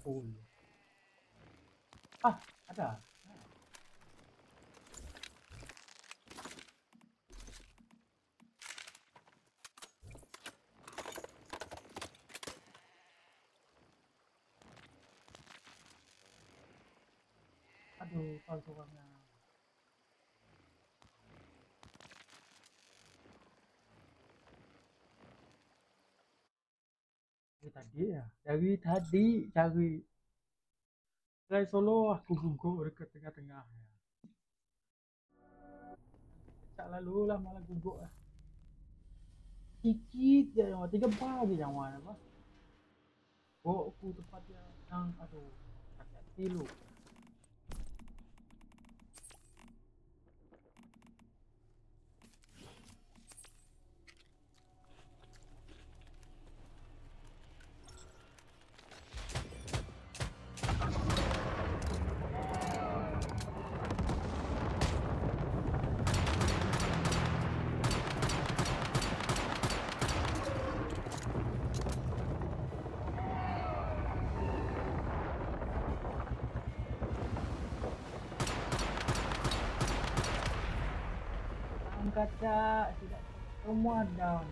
full. Ah, ada. Aduh, palsu orangnya. Dari tadi cari try solo aku gugup dekat tengah-tengah ya. Tak lalu lah malah gugup lah. Sikit je yang 3 bar je yang apa. Oh, aku tempat yang aduh sakit hati lu. Kaca tidak semua down.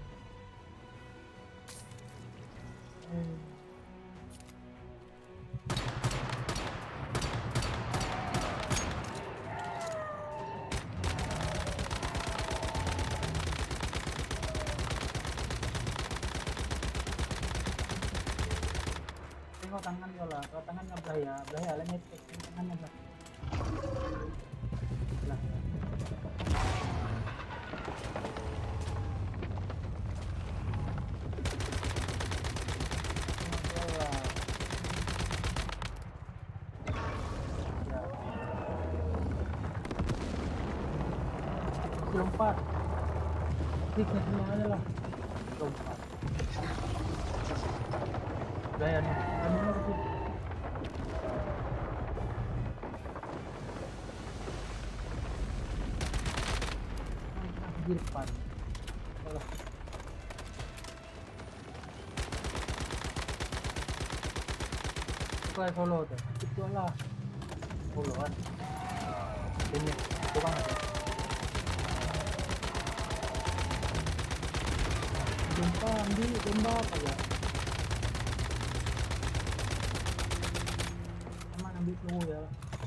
Tengok tangan kau lah, kalau tangannya belaya lah nyetek, tangannya belah. Lompat kliknya semua aja lah lompat gaya nih kamunya ke situ di depan salah kayak solo tuh itu lah solo kan ini kurang aja jumpa ambil tembak aja emang ambil peluru ya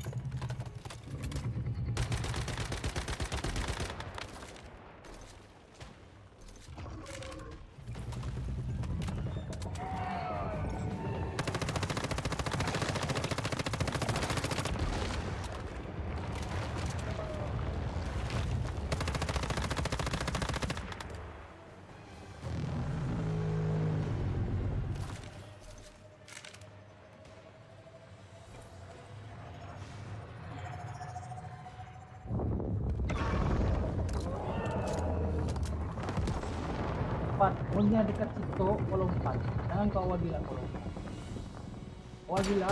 pokoknya dekat situ kau lompat jangan kau awal gila kau lompat awal gila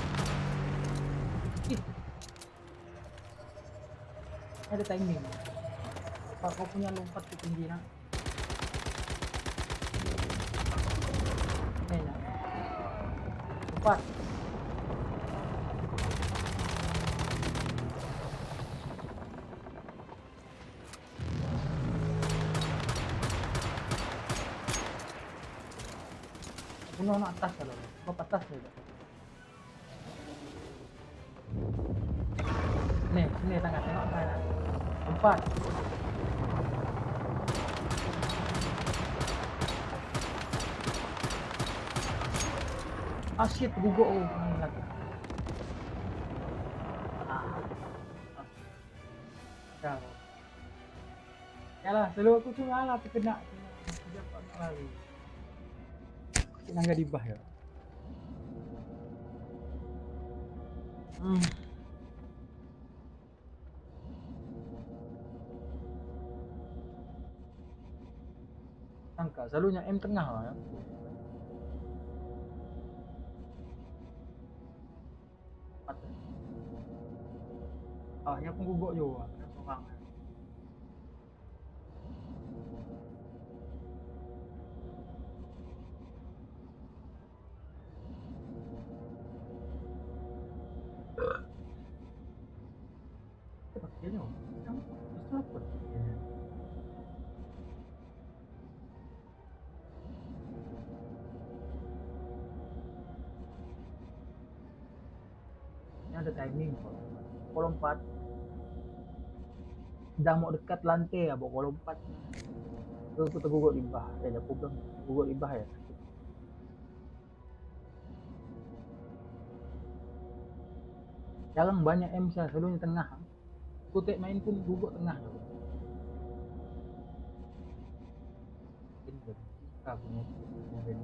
ada timing pak kau punya lompat ke tinggi nak ini nak lompat bunuh anak atas kalau kau atas saja nih tengah tengok saya lompat shit gugup ini lagi ya lah selalu aku tuh ngalah terkena tidak pernah lari kita nggak dibah ya sangka selalunya M tengah lah ya ya pun gugup juga orang ada timing kok. Kalau lompat, dah mau dekat lantai ya, bawa lompat. Terus aku tergugut libah, aku bilang tergugut libah ya sakit. Jarang banyak yang bisa selalunya tengah. Kutek main pun gugut tengah ya. Mungkin dari kita punya dari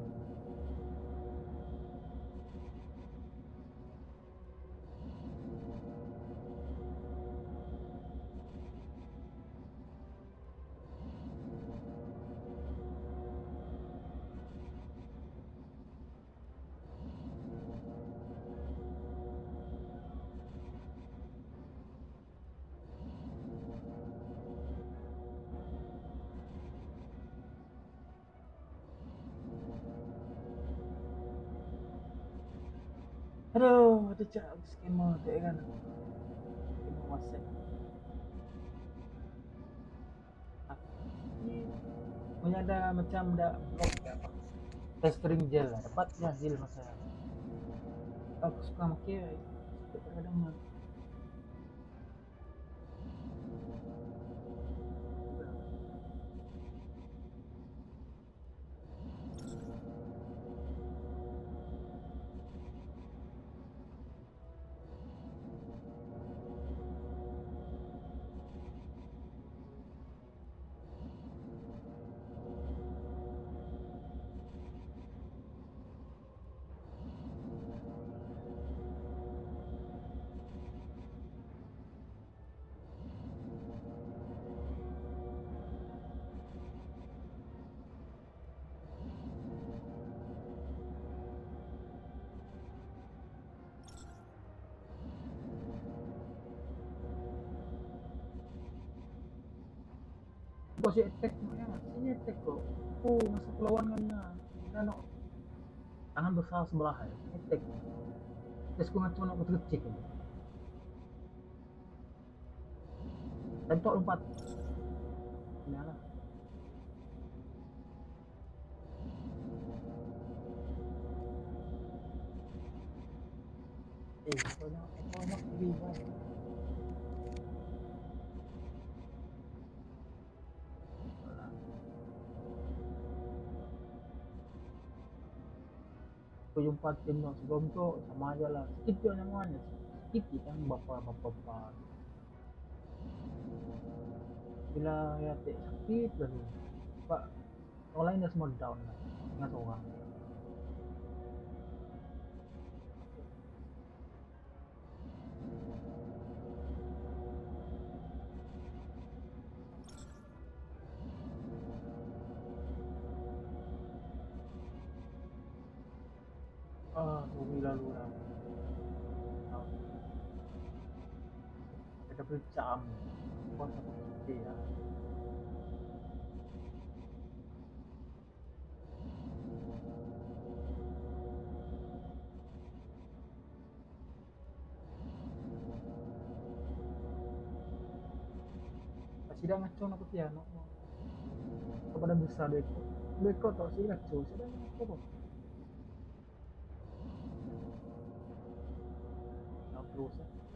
aduh, ada cak skema tu kan. Skema WhatsApp. Punya ada macam dah blok ke apa. Testering gel lah, dapat ya gel masa. Aku suka pakai kadang-kadang. Kau si attack ya, sini attack kok. Masa perlawanannya, kan tangan besar sebelah ya, attack. Terus aku ngaco nak kecil aja. Tentok lompat. Nah, kau nak beli kan? Aku jumpa tim yang sebelum tu sama aja lah. Skip tu namanya. Skip kita bapak. Bila ya sakit lalu. Pak, orang lain dah semua down lah. Ingat orang. Bumi lalu lah. Kita bercam. Kau satu kecil ya. Sidang ngaco nak putih no. Kepada besar dua ekor tak sih ngaco. Sidang ngaco. Nak terus.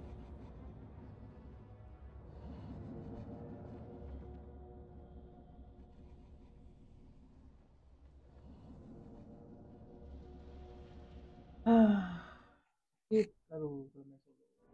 Skip lalu belum masuk.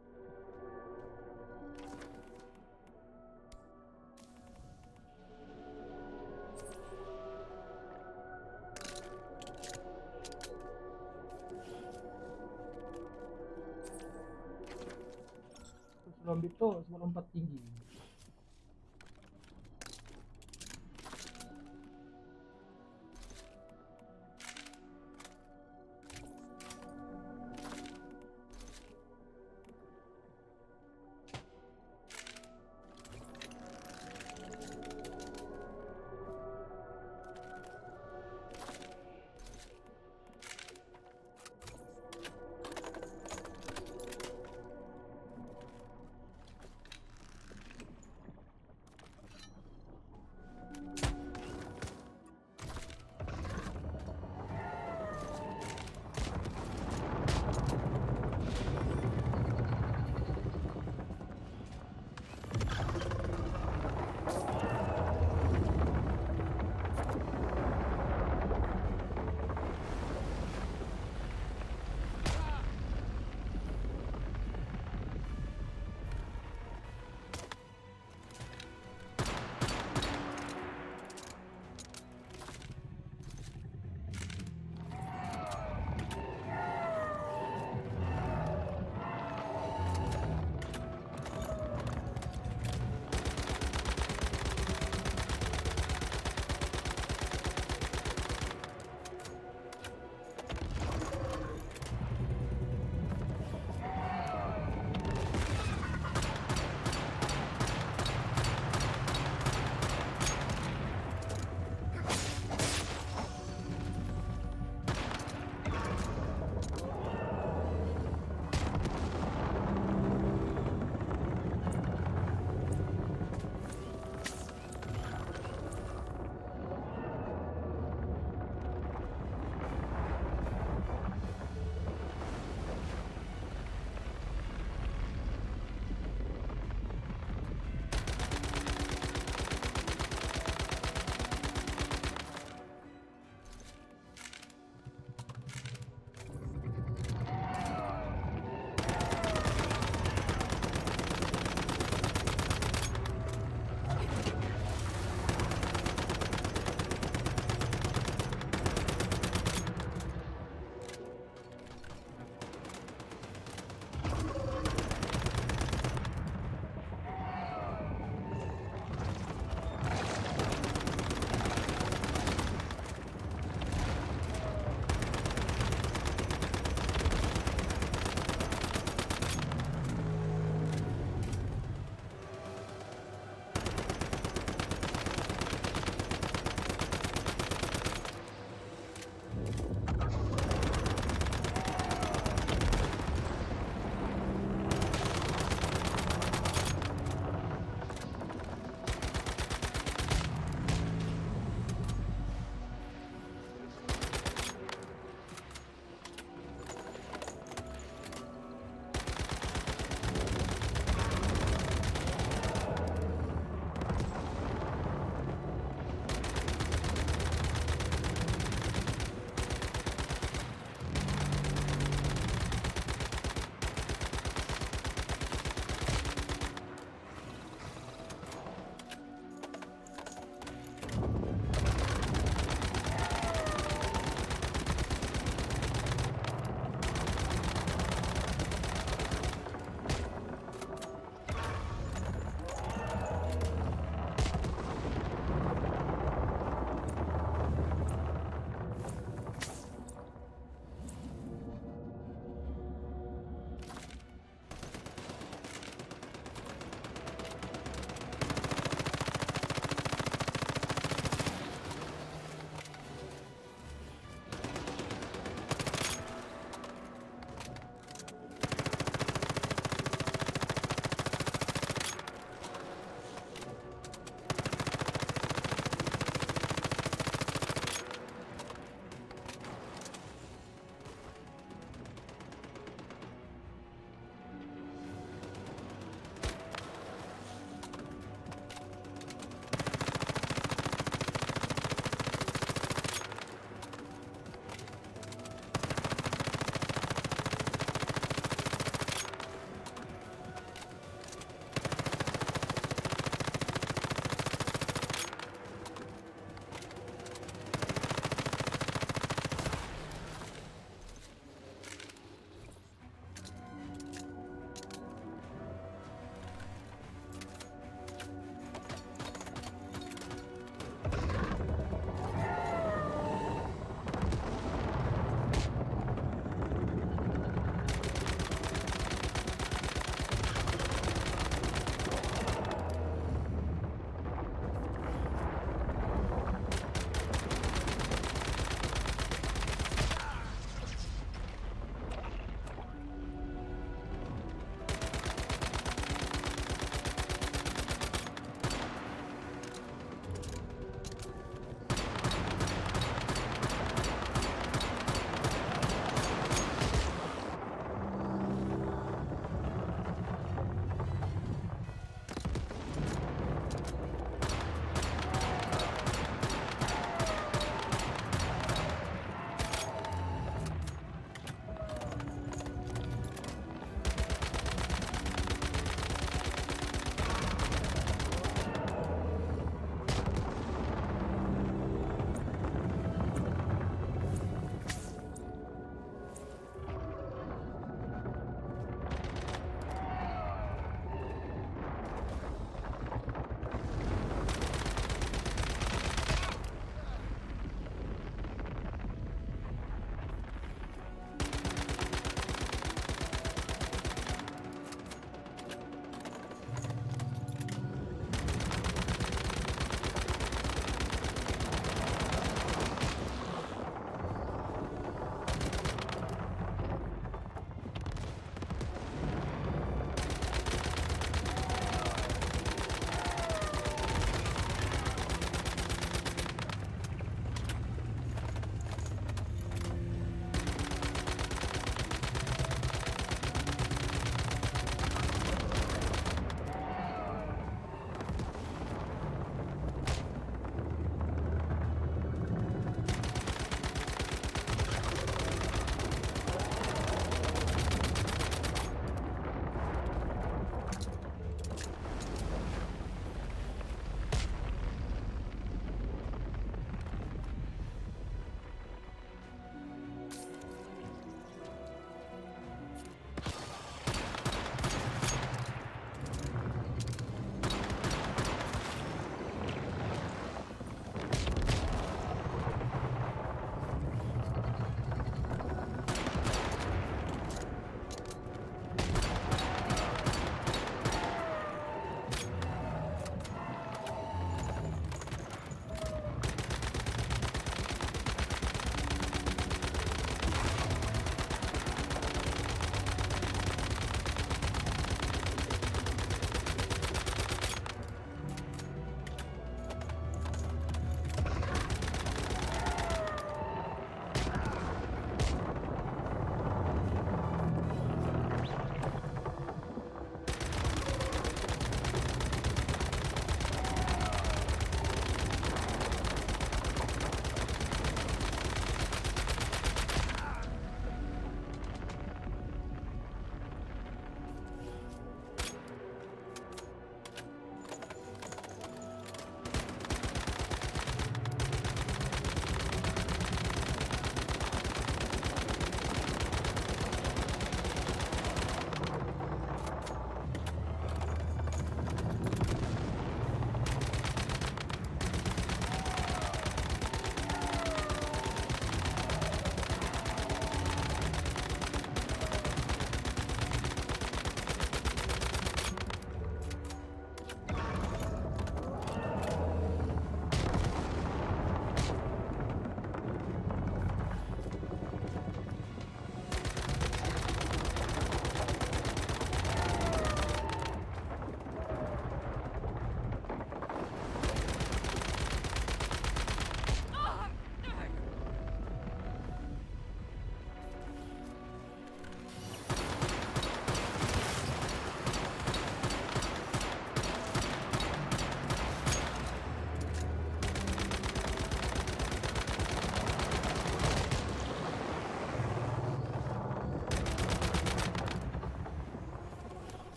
Sebelum itu sebelum lompat tinggi.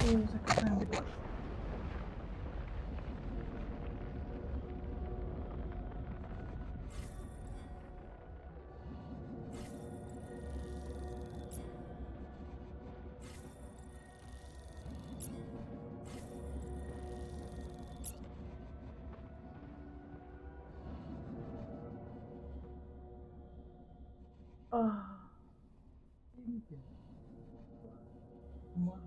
sakit sangat. Ah, ini kan. Semua.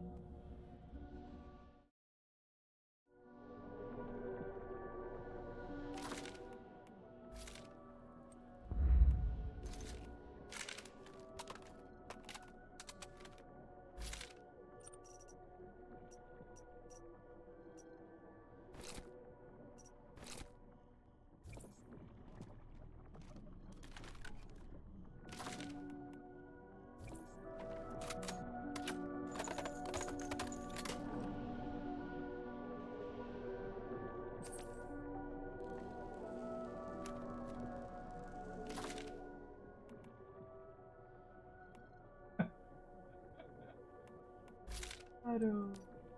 Aduh.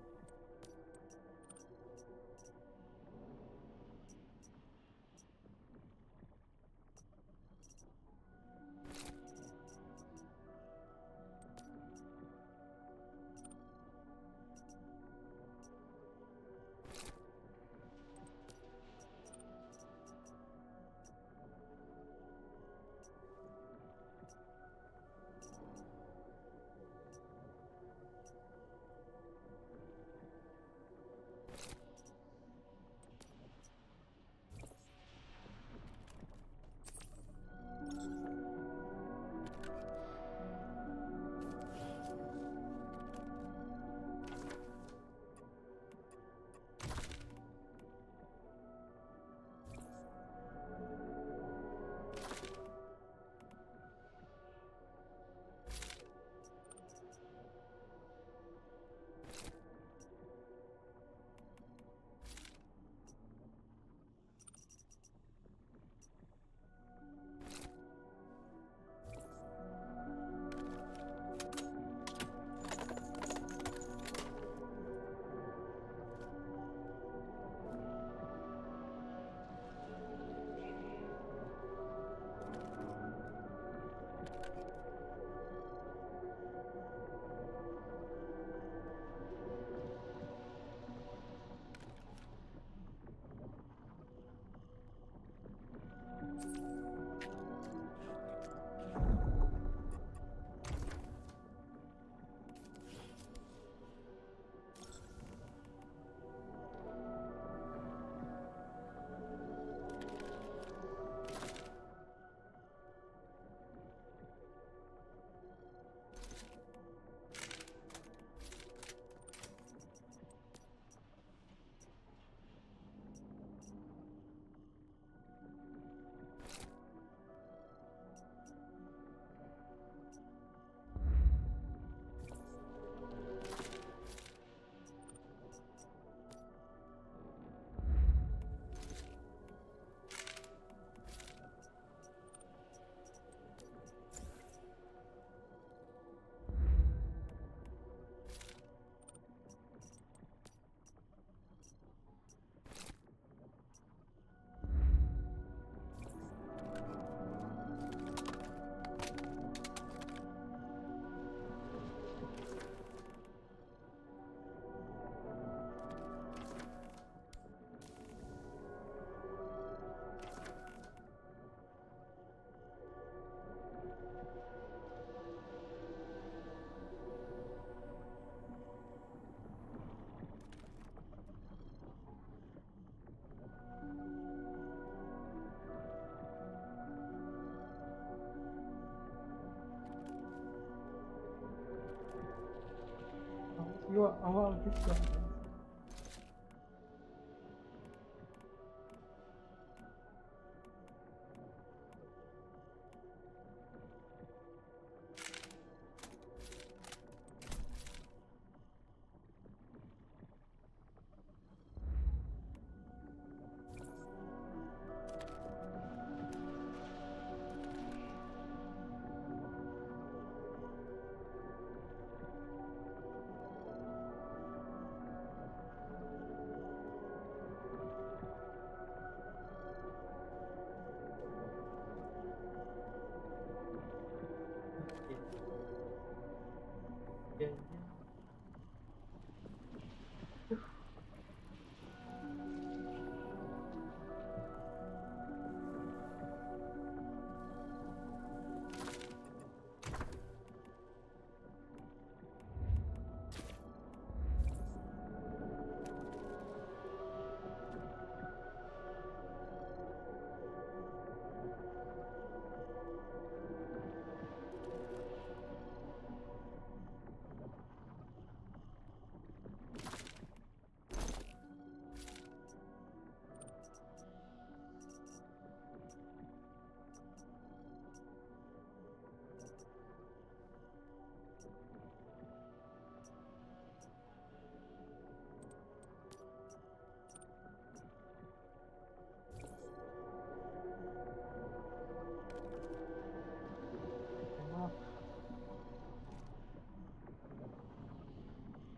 awal gitu.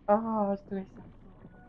Ah, stres aku.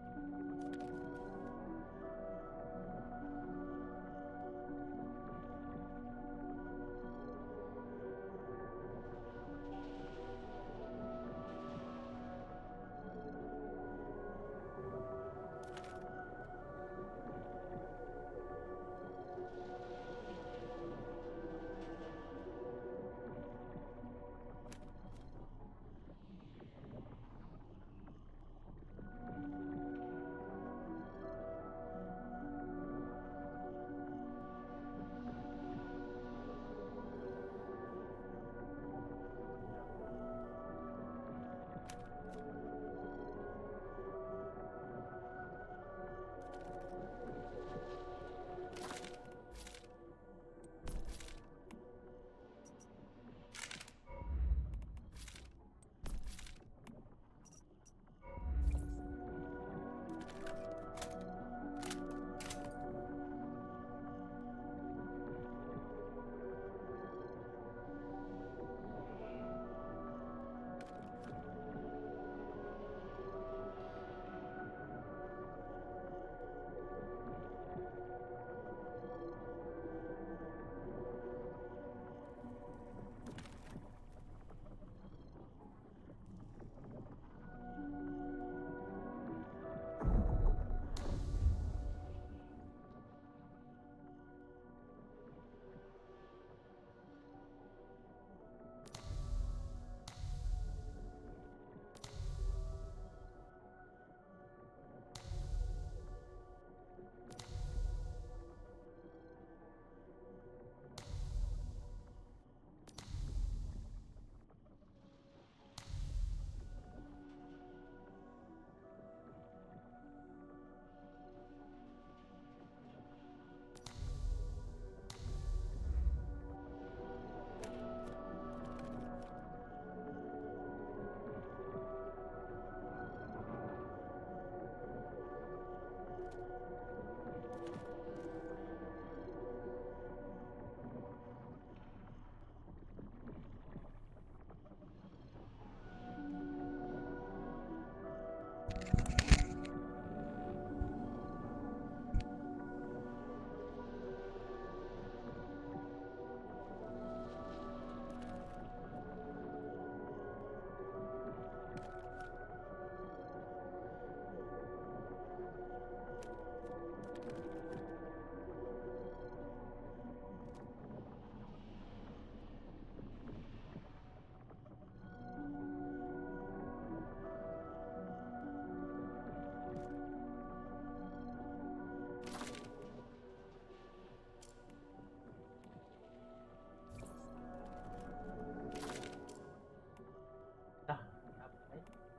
Dah, apa?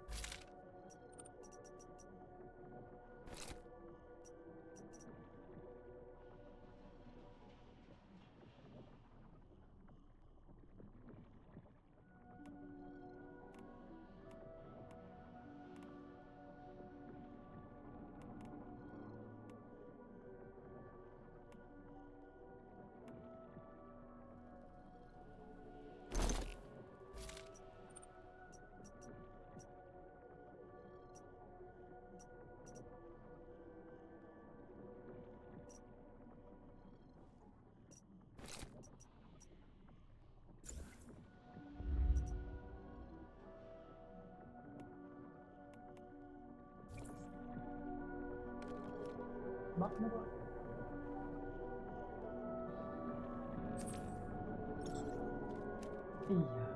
Mak, kenapa? Iya.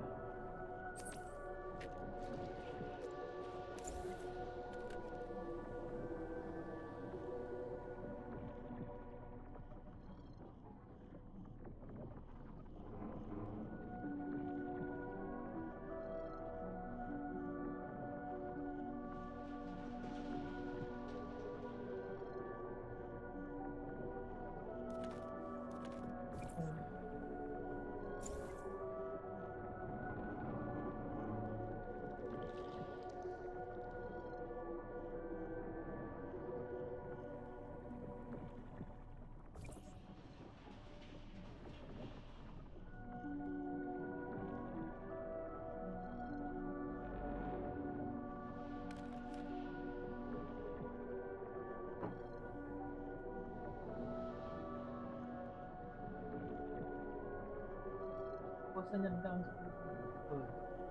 bisa nyebrang betul.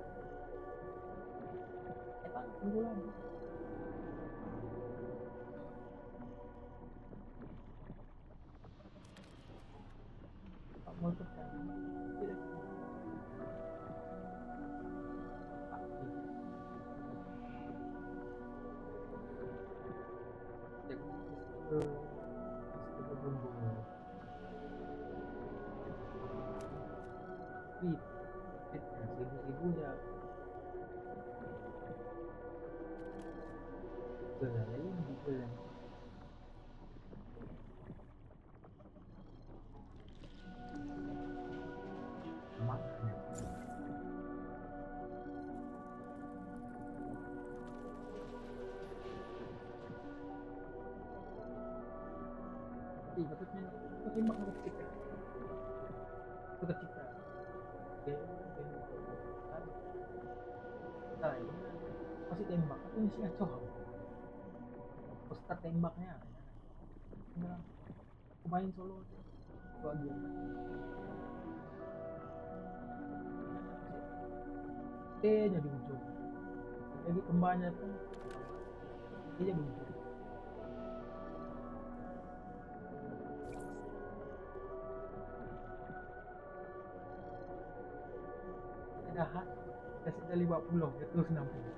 Kita tunggu lagi. Pak mau tekan tidak Pak cek ke bumbu fit fitnya 1000 ya geleng geleng makanya tapi maksudnya aku tembak aku ketika dia kan saya pasti tembak aku sih acoh aku start tembaknya beneran aku main solo aja dua game T nya di ujung lagi kembangnya kan T nya di ujung ada hat kasih ada 50 ya terus 60.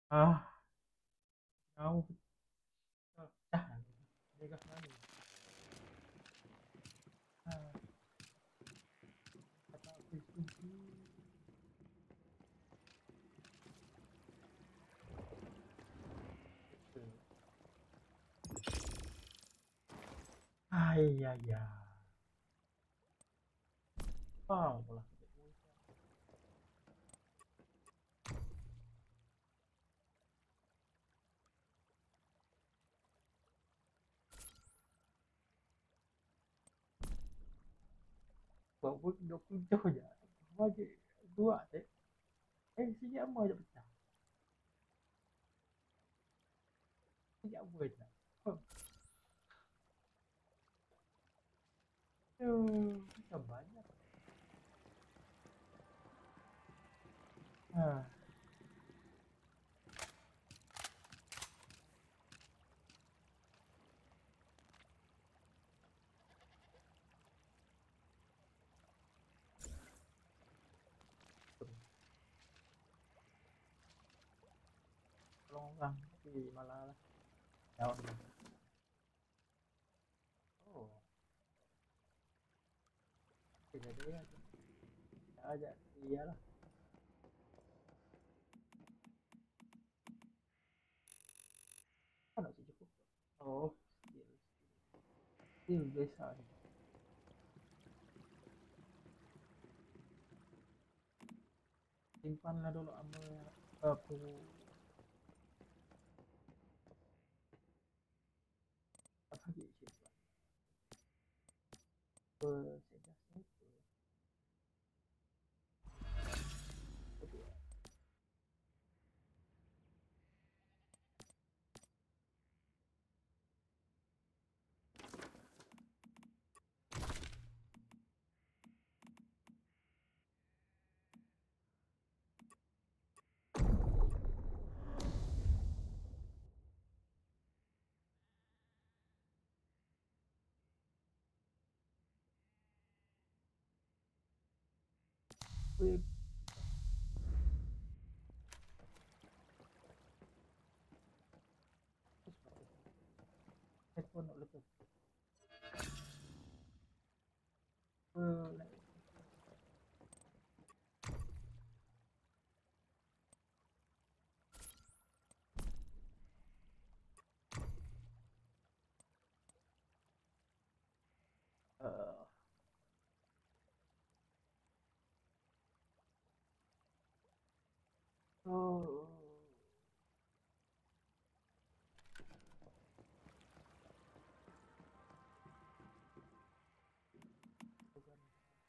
Ah, jauh. Dah, dia gas lagi. Ah, kata aku setuju. Ay, ay, ay. Wow, pula. Buat 20 jauh je. Bagi dua deh. Sini apa je pecah. Sini apa je. Macam banyak. Ah, tolong orang. Tapi malah lah. Jauh ni. Oh, jadi ya. Aja, iyalah. Kan masih cukup. Oh, skill. Skill biasa ni. Simpanlah dulu amal aku. Apa lagi simpan? Sedasnya itu. Kedua. Wih, headphone nak lepas. Like, uh, oh, bukan.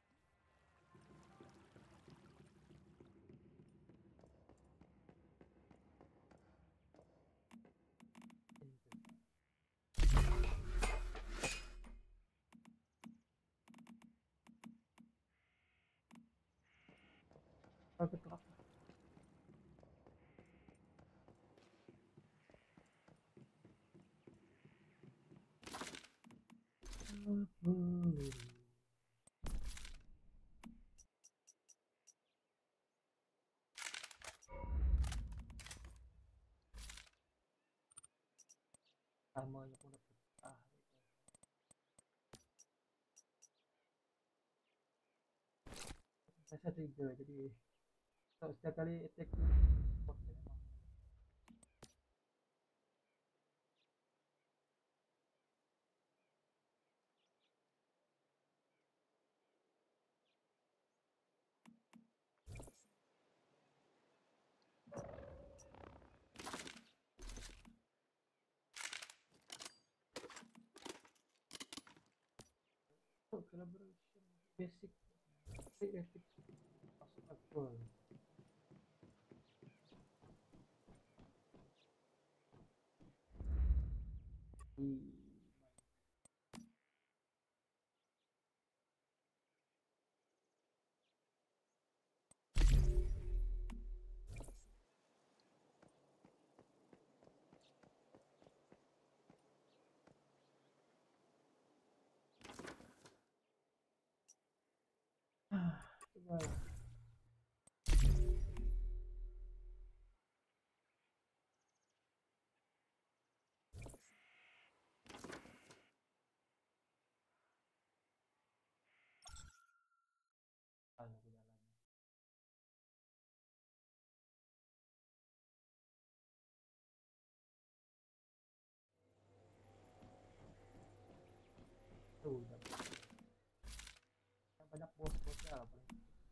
Aku telah. Armornya pun dapat. Saya trigger jadi setiap kali attack support dia memang. Oh, collaboration basic basic masuk akal. Coba. tu yang banyak bos-bos lah paling.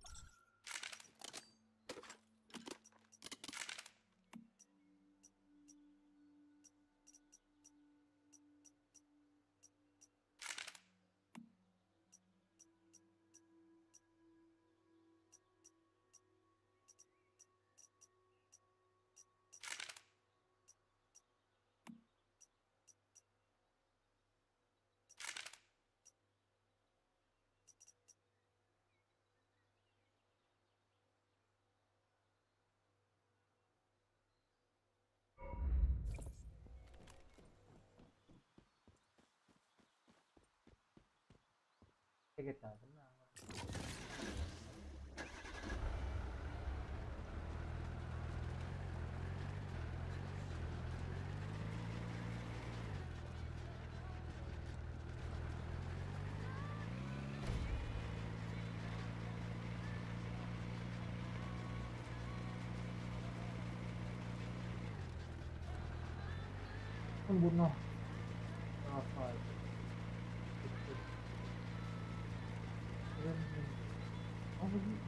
Kita tenang. Membunuh apa itu? Oh begitu.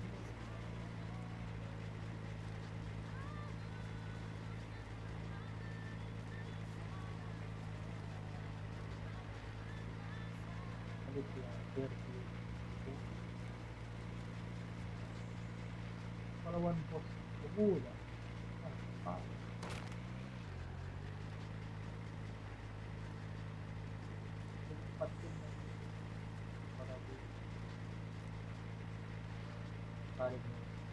Ada dia kalau one pos udah apa? Empat tim pada bu tarik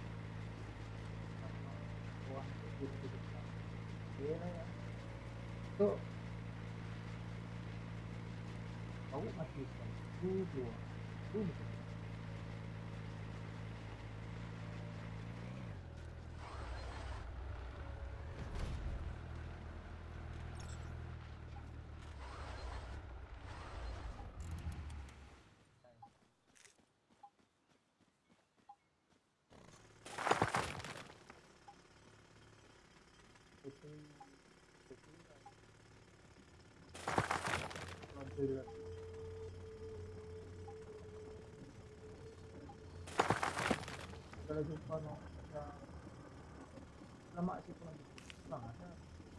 sama uang itu kita. Dia ya. Tuh tahu masih kan? Dua. Kalau jumpa no, lama sih pun banget ya.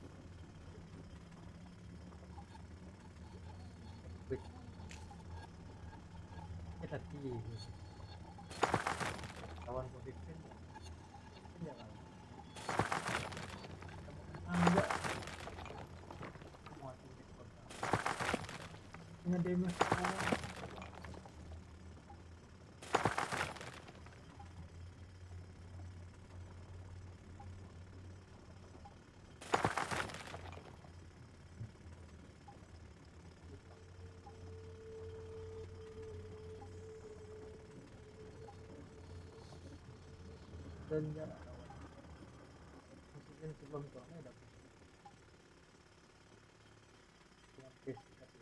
Wait, kita pilih kawan positif ya kan. Anda semua tim kota. Ini demo dan jarak kawan. Maksudnya sebelum itu ada yang base tapi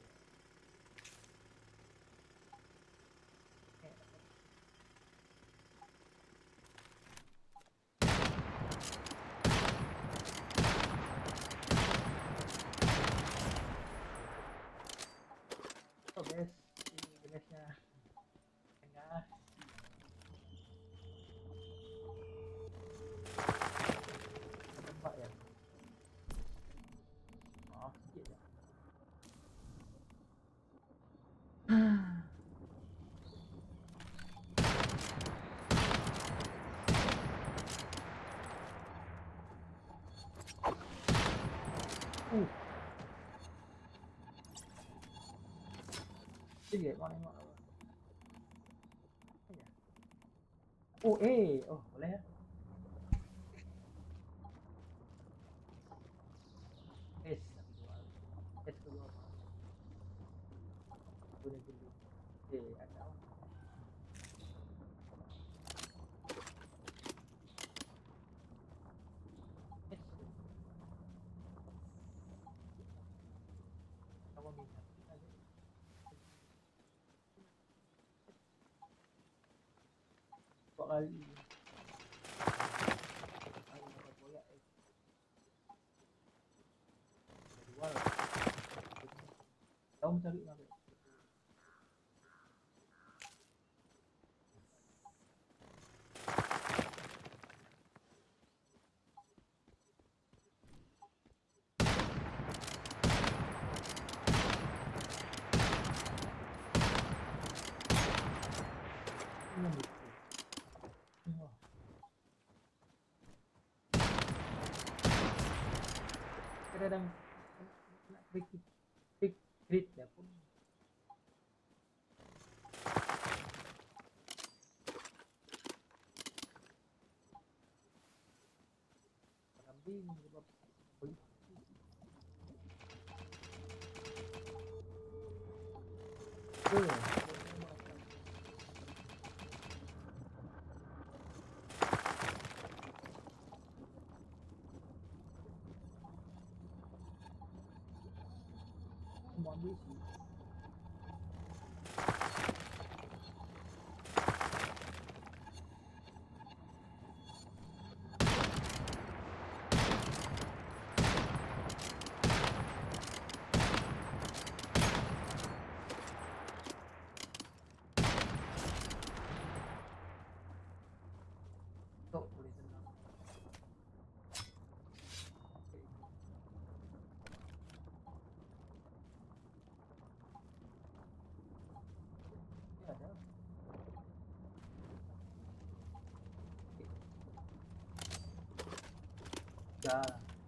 oh base ini base-nya tengah. Nampak ya? Maaf sikit ya. Sige, mana mana. Oh, oh boleh ya. Es kedua apa? Boleh dulu. Ada. Es. Kamu minta. Kok kali? Kamu cari mana? kadang kena krit ya pun kambing sebab semua ambisi tok boleh tenang. Oke. Ya ada. Ya.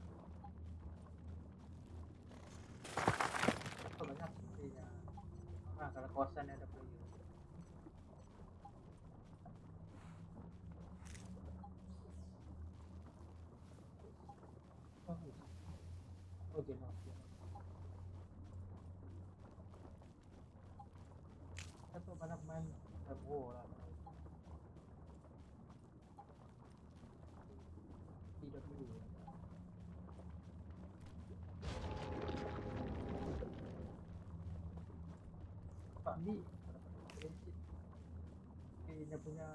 Oh, banyak sepertinya. Nah, kalau kosan ada player. Oh, jenuh. Kita tuh banyak main MO lah. Tidak dulu ya. Pak Andi dia punya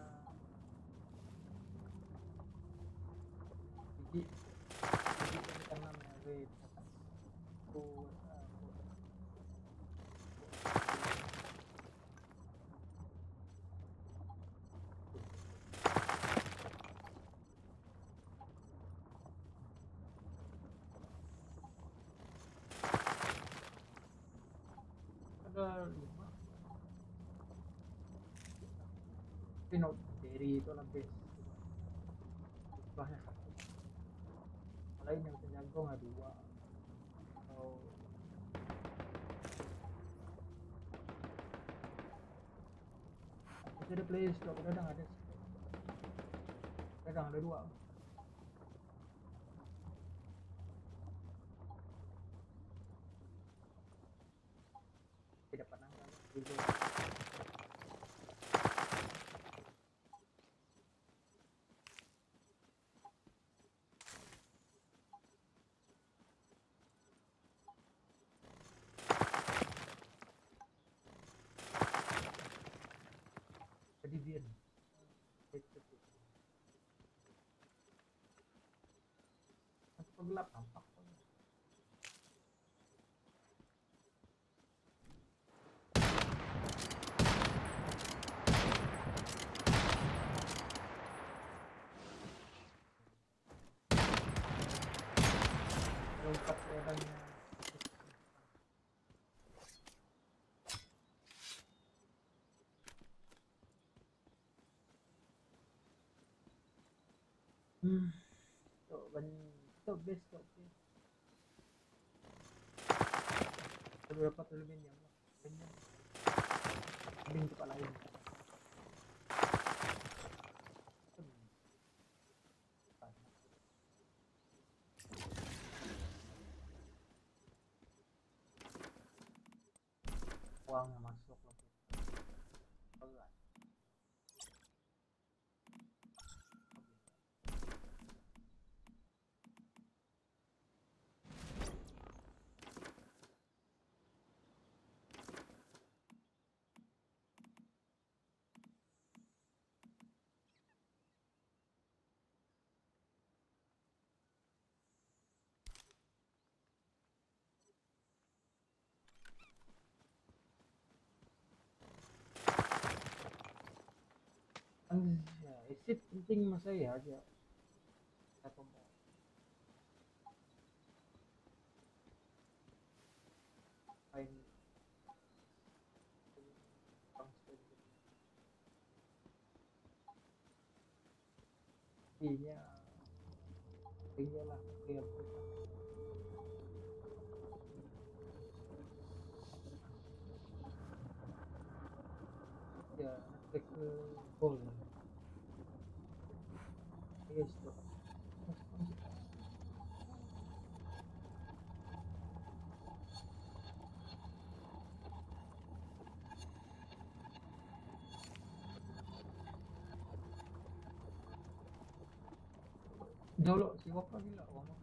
gigi yang namanya red ada 5 pinot dari itu lebih banyak satu lain yang penyangkong ada 2 atau itu ada playlist tuh kadang ada 2 tidak pernah gitu. Jadi dia atau gelap nampak lengkap orangnya Tok best beberapa aluminium lah aluminium kepala lain uangnya masuk lagi berat ya exit penting mas saya aja satu mau main ininya tinggal lah ya ngetik ke gol yes tuh jauh lo si Wapa gila Wama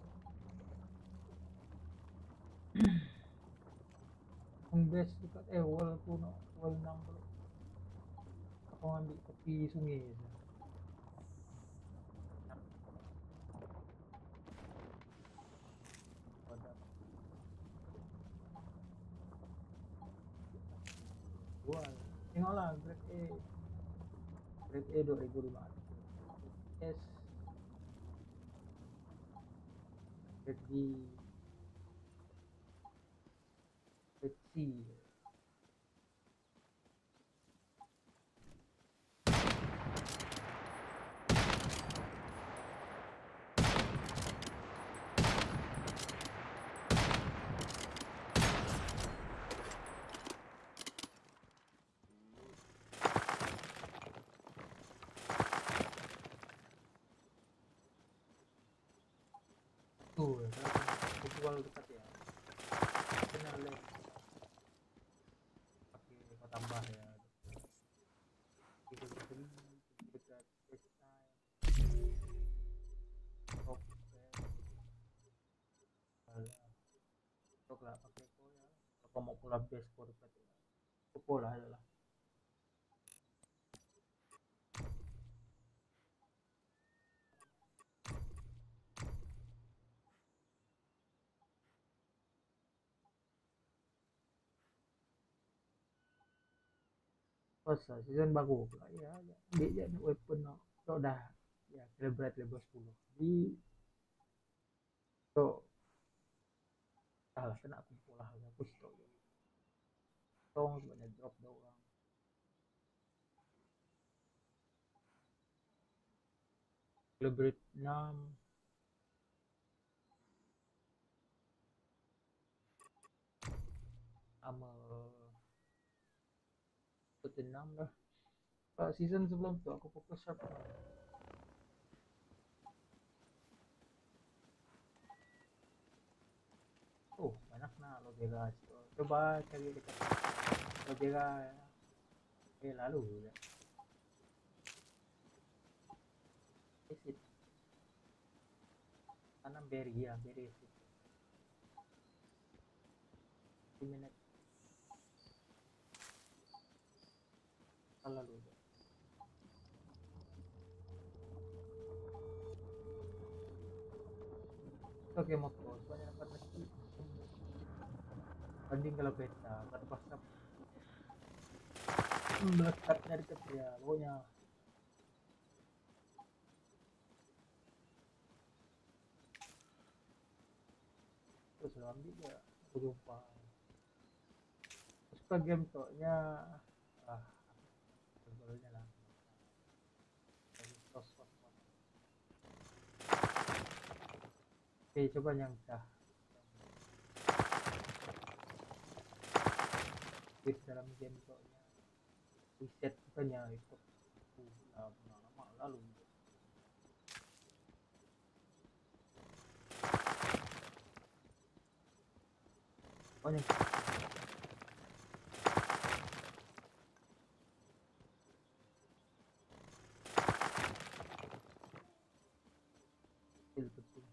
ang best dekat wall puno wall nang bro ako ngambil tepi sungai aja pada gua tengoklah grade A 2500 S grade B grade C tuh visual dekat ya kenal lem pakai kau tambah ya dekat dekat top top lah pakai kau ya kalau mau pula base kau dekat ya pola aja lah Masa season baru pula ya ambil je weapon tu dah ya celebrate level 10 di tu salah kena aku pola aku stop tong sebenarnya drop dah orang celebrate 6 sama 6 dah season sebelum tu aku fokus sharp banyak nak lo bela coba cari dekat lo bela lalu ya visit tanam berry ya berry minit lalu oke motor soalnya dapat meski banding kalau beta pada pasap melekatnya dekat dia pokoknya terus ambil ya aku jumpa suka game toknya sebelumnya lah oke coba yang dah dalam game toknya reset bukannya ikut lama lalu banyak betul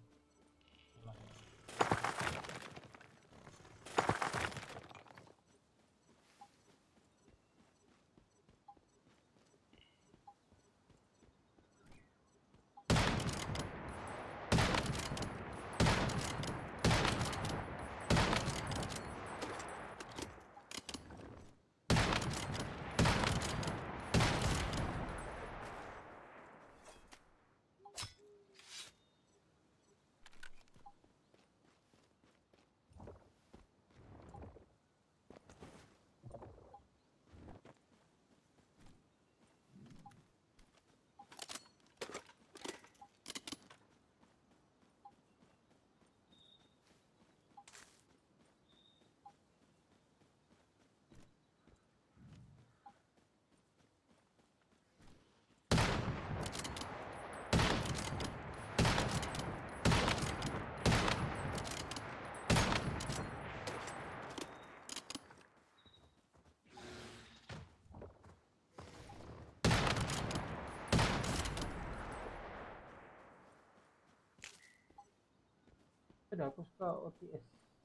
Sudah, aku suka OTS.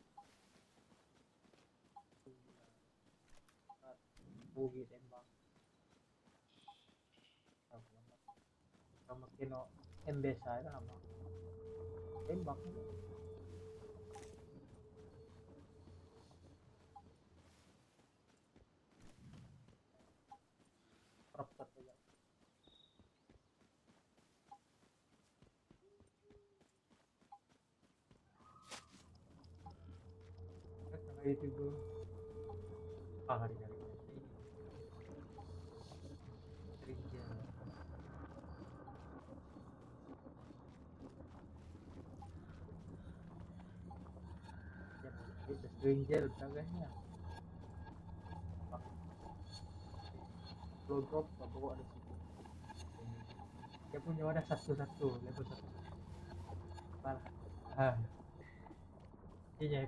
Bugi tembak. Sama kino MBSA itu nama. Tembak. Prop satu ya. Karena itu hari-hari ini Stranger. Ya, itu Stranger bagusnya. Upload drop bawa ada situ. Dia punya ada satu-satu level satu. Malah. Ah, iya.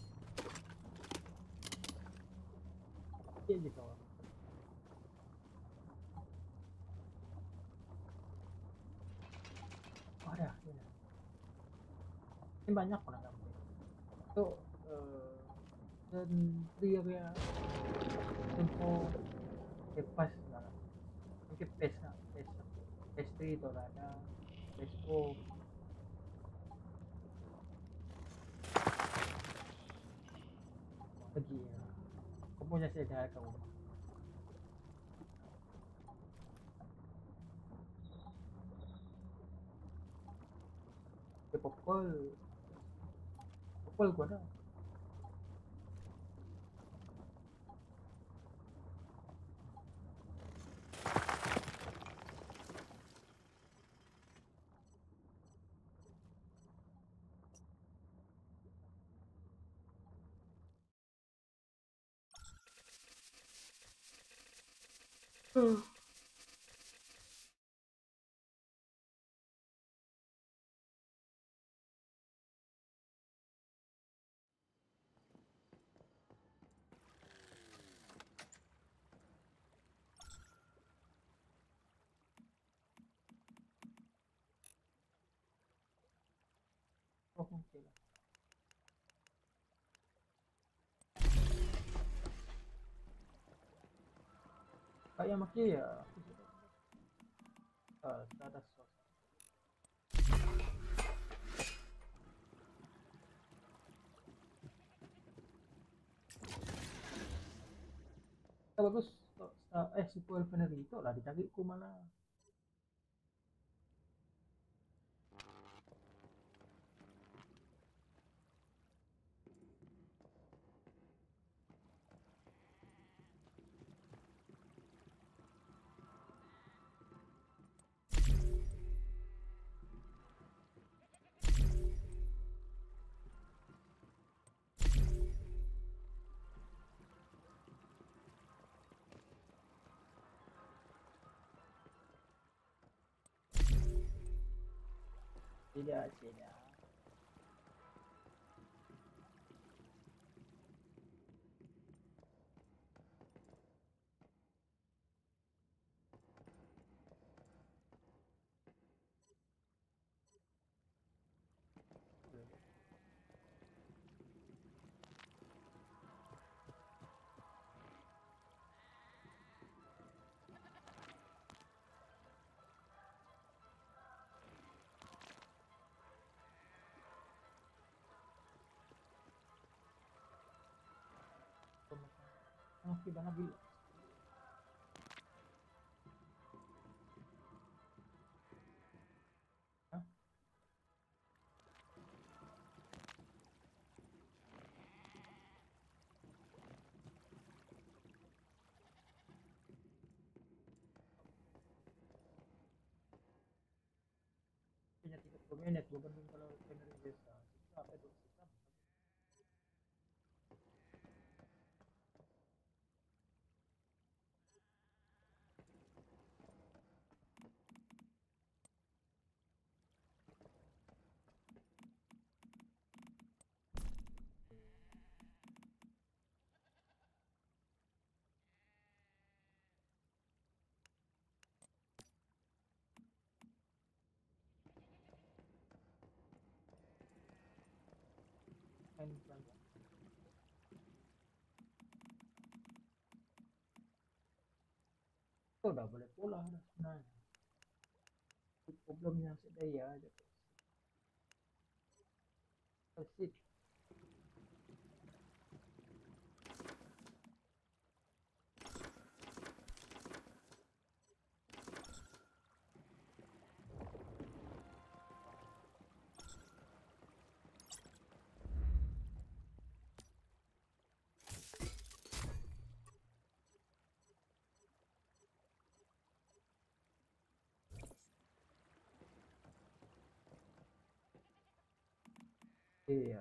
Iya gitu. Oh, ada. Ya. Ini banyak orang yang itu dan ya tempo pas lah mungkin pes itu ada pesco lagi ya kamu punya saya kamu ke popol gua ada oh mungkin lah kayak maki ya ada suasana bagus sequel itu lah dicari ku mana tidak masih banyak bilang punya 30 menit gue banding kalau channel biasa apa itu main pelan-pelan. Itu udah boleh pulang dah sebenarnya. Problemnya sedaya aja. Asik. Iya,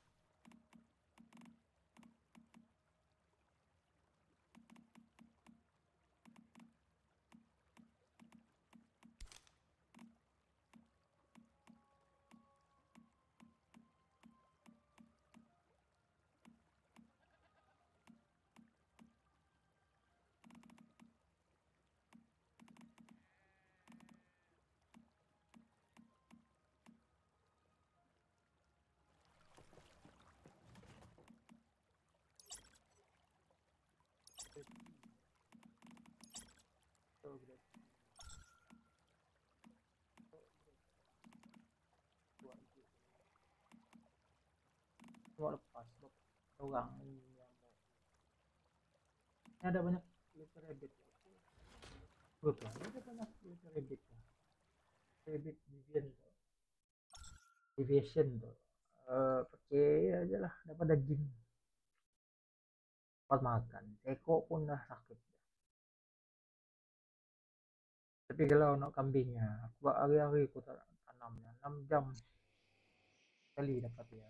mau lepas orang ini yang mau. Ini ada banyak little rabbit. Betul, ada banyak little rabbit. Rabbit deviation tuh. Pakai aja lah, dapat daging. Dapat makan. Teko pun dah sakit. Tapi kalau nak kambingnya, aku hari-hari aku tanamnya 6 jam sekali dapat ya.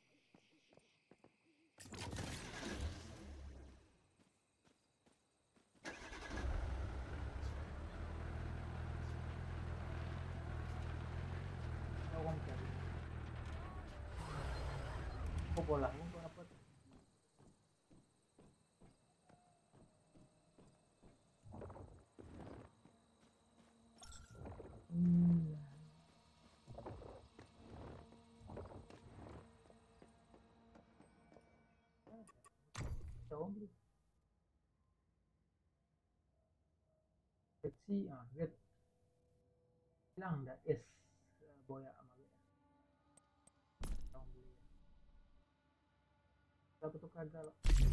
Orang cari. Aku bola, aku dapat. Zombie. Let's see, red. Hilang dah es boya sama red. Zombie. Aku tuh kagak.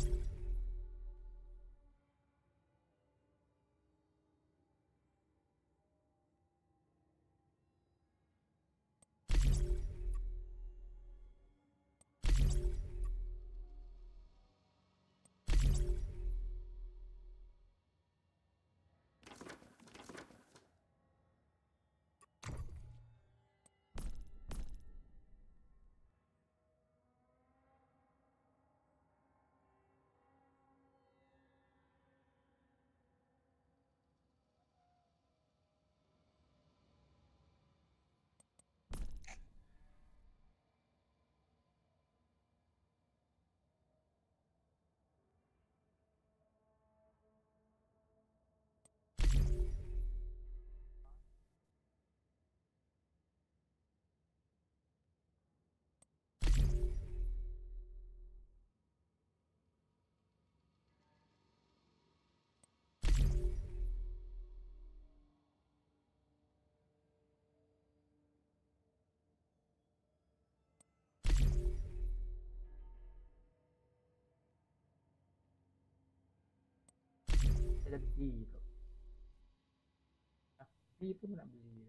Ada beli tu. Beli pun nak beli.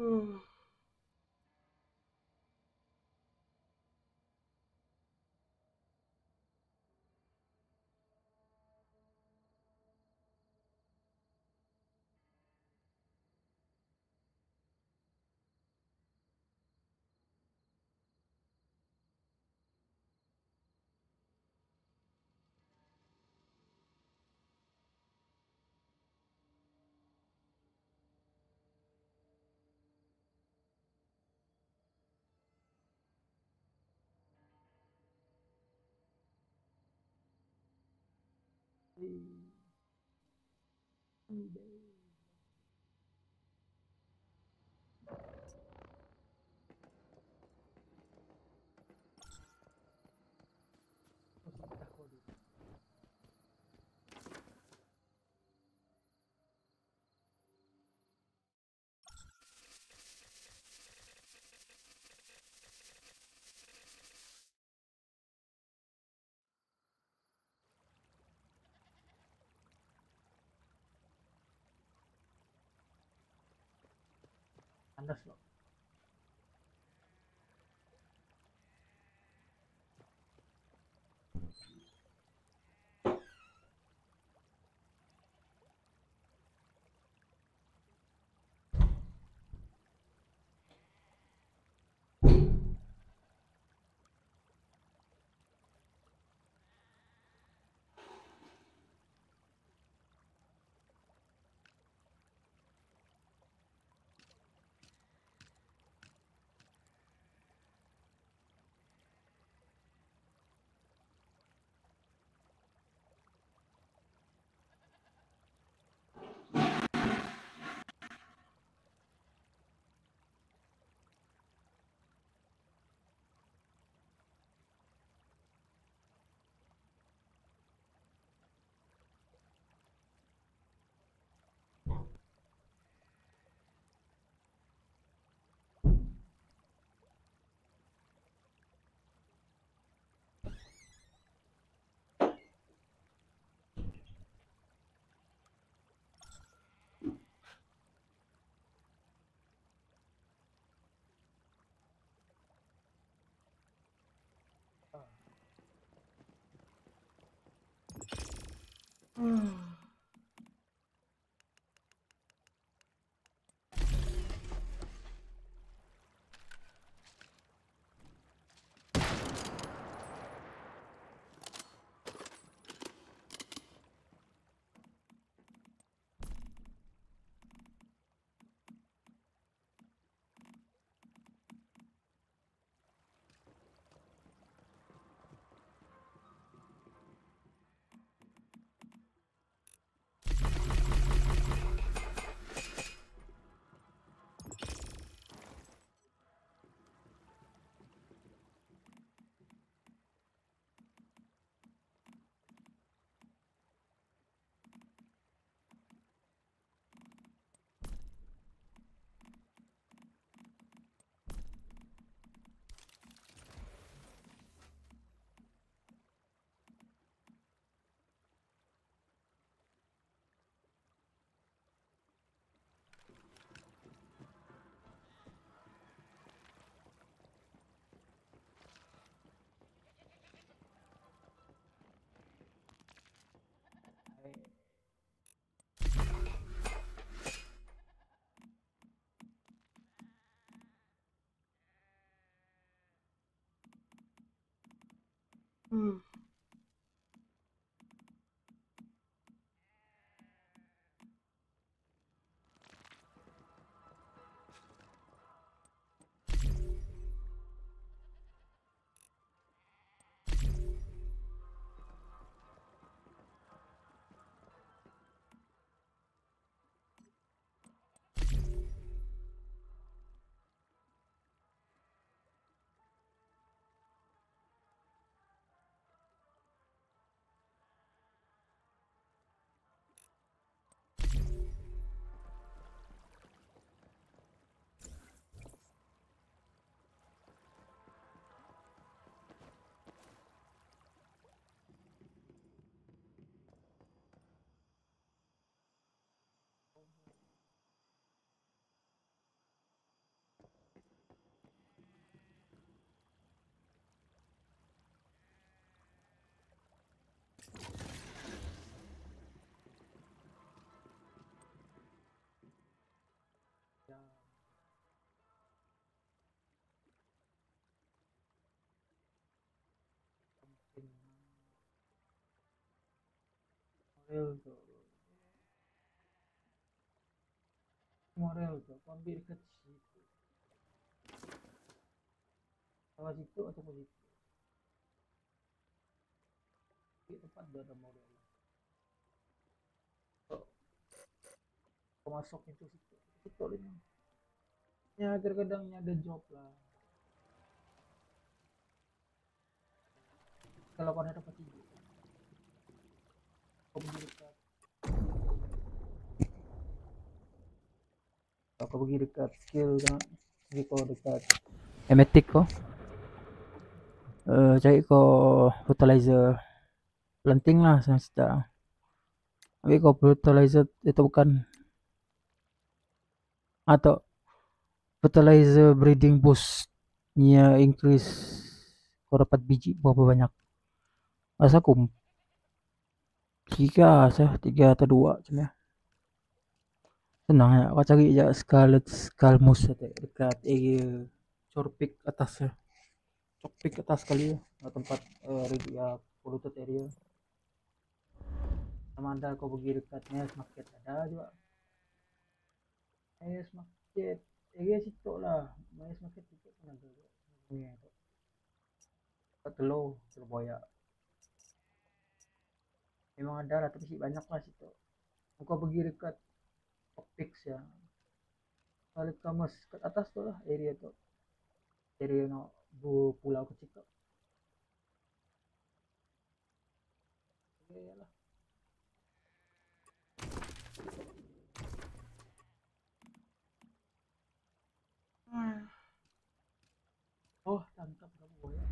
Kandas loh. Ya, penting moral tuh, moral tuh kau ambil dekat situ, salah situ atau ke situ, di tempat dia ada moral. Kau kau masuk itu situ, situ ini. Ya terkadangnya ada job lah. Kalau kau dapat tiga, kau pergi dekat, kalau kau pergi dekat skill kan, pergi kau dekat emetic kau, cari kau fertilizer planting lah semesta. Tapi kau fertilizer itu bukan, atau fertilizer breeding boostnya increase kau dapat biji berapa banyak. Rasa aku tiga atau dua cuma senang ya. Kau cari aja Scarlet Skalmus dekat area Chorpik atas ya, Chorpik atas kali ya, tempat ya polluted area. Sama ada kau pergi dekat Nias Market ada juga. Nias Market area situ lah, Nias Market situ pun ada juga. Ini itu telur Surabaya memang ada lah, tapi sih banyak lah situ. Kau pergi dekat Opix ya, balik kamus ke atas tuh lah area tuh, area no bu pulau kecil tuh. Oke lah. Oh tangkap kamu buaya.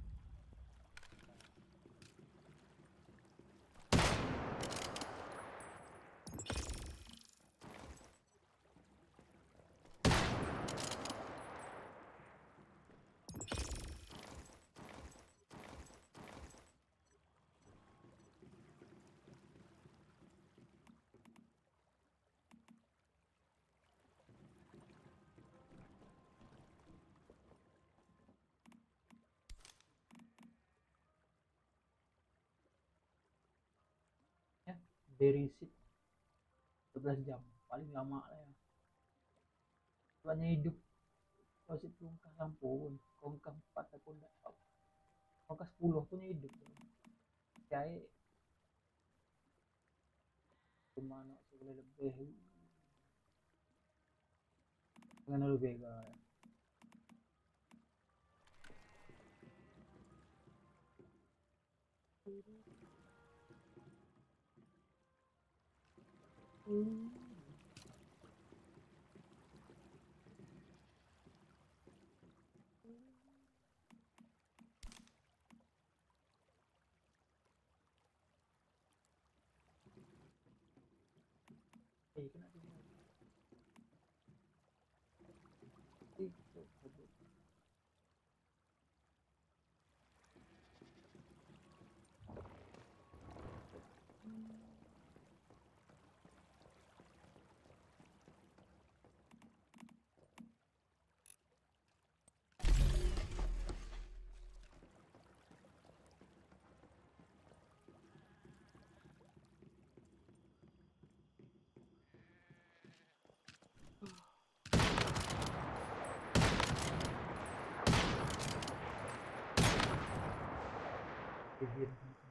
Ya dari sit 11 jam paling lama lah ya, soalnya hidup kalau situ ongkah lampu pun ongkah 4 aku enggak, ongkah 10 pun hidup kayak cuma nak sebelah lebih dengan lebih kan. Kena tinggal itu sebut. Bikin